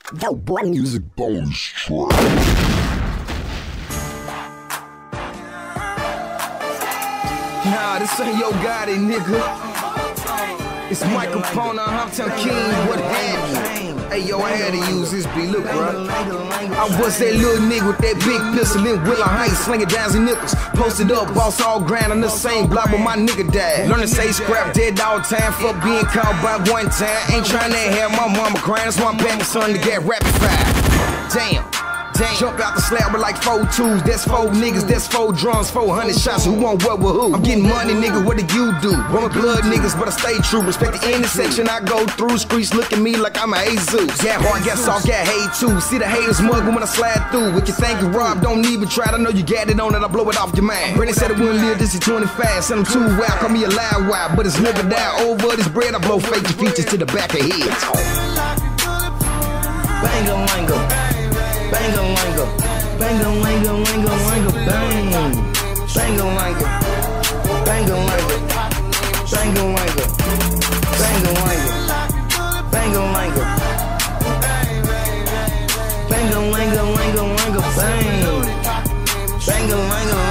Yo, boy, music bonus track. Nah, this ain't Yo Gotti, nigga. It's Michael Pona, Humptown King, what have you? Hey, yo, I had to use this beat, look, bro. I was that little nigga with that big pistol in Willow Heights, slinging dimes and nickels. Posted up, boss all grand on the same block where my nigga died. Learn to say scrap, dead all time, fuck being called by one time. Ain't trying to have my mama crying, that's why I'm back my son to get rapid fire. Damn. Jump out the slab with like 4 twos, that's 4 niggas, that's 4 drums, 400 shots, who want what with who? I'm getting money, nigga, what do you do? Roman blood niggas, but I stay true, respect the intersection I go through, streets look at me like I'm a Jesus. Got hard, got soft, got hate too, see the haters mugging when I slide through. If you think you robbed, don't even try, I know you got it on it, I blow it off your mind. Brandon said it wouldn't live, this is 25, send him too wild, call me a loud wild, but it's nigga down over this bread, I blow fake features to the back of heads. Bango-wango, bango-wango, bango-wango, wango-wango, bang. Bango-wango, bango-wango, bango-wango, bango-wango, bango-wango, bango-wango, wango-wango, bang. Bango-wango,